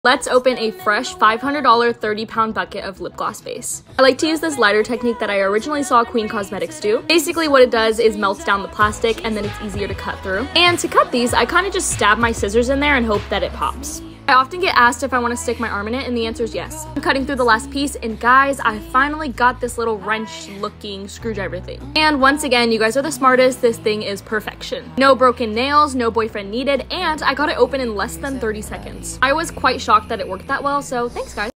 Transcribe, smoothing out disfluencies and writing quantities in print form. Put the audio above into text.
Let's open a fresh $500 30-pound bucket of lip gloss base. I like to use this lighter technique that I originally saw Queen Cosmetics do. Basically what it does is melts down the plastic and then it's easier to cut through. And to cut these, I kind of just stab my scissors in there and hope that it pops. I often get asked if I want to stick my arm in it, and the answer is yes. I'm cutting through the last piece, and guys, I finally got this little wrench-looking screwdriver thing. And once again, you guys are the smartest. This thing is perfection. No broken nails, no boyfriend needed, and I got it open in less than 30 seconds. I was quite shocked that it worked that well, so thanks, guys.